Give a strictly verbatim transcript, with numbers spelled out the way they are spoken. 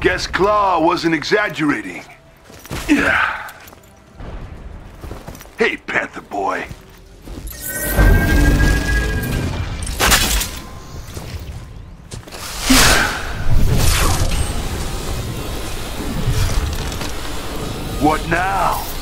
Guess Claw wasn't exaggerating. Yeah. Hey, Panther boy. What now?